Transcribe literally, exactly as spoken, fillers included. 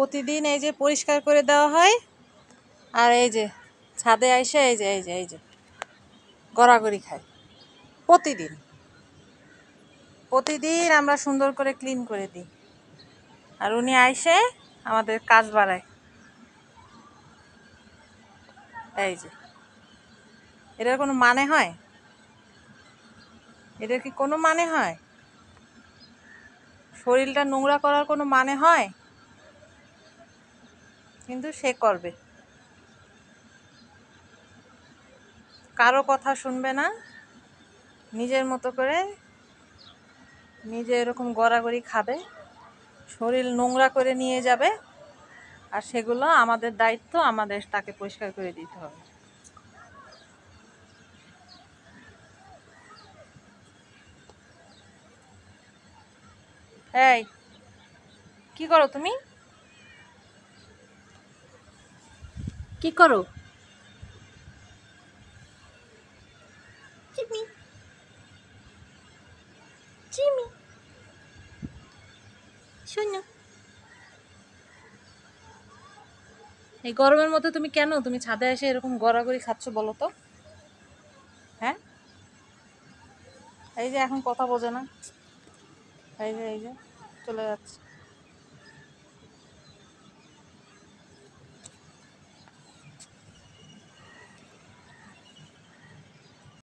প্রতিদিন এই যে পরিষ্কার করে দেওয়া হয়। আর এই যে ছাদে আইসে এই যে এই যে এই যে গড়াগড়ি খায় প্রতিদিন। প্রতিদিন আমরা সুন্দর করে ক্লিন করে দিই, আর উনি আইসে আমাদের কাজ বাড়ায়। এই যে এটার কোনো মানে হয়? এটার কি কোনো মানে হয়? শরীরটা নোংরা করার কোনো মানে হয়? কিন্তু সে করবে, কারো কথা শুনবে না, নিজের মতো করে নিজে এরকম গড়াগড়ি খাবে, শরীর নোংরা করে নিয়ে যাবে, আর সেগুলো আমাদের দায়িত্ব, আমাদের তাকে পরিষ্কার করে দিতে হবে। এই কি করো তুমি? কি করো? চিমি চিমি শোনো, এই গরমের মধ্যে তুমি কেন তুমি ছাদে এসে এরকম গড়াগড়ি খাচ্ছ বলো তো? হ্যাঁ, এই যে এখন কথা বোঝে না, এই যে এই যে চলে যাচ্ছে।